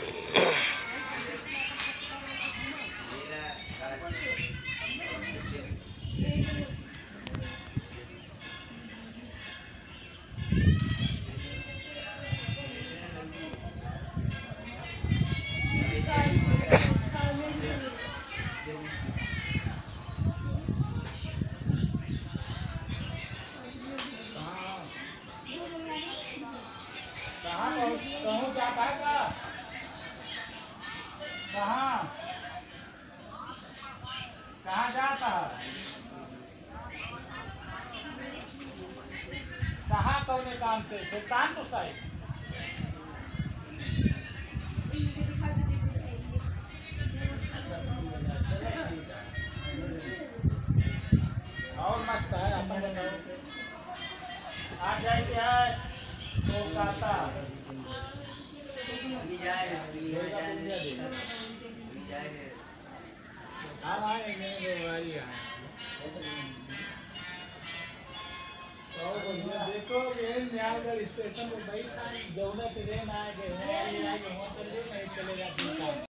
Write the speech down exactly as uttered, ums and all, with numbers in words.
कहूँ जा पाएगा कहाँ कहाँ जाता है कहाँ कौन काम से सुल्तानपुर साइड और मस्त है अपन बताओ आ जाएंगे है कोलकाता हम आएंगे देखो ये निहालगढ़ स्टेशन पर भाई जौना ट्रेन आएंगे चलेगा।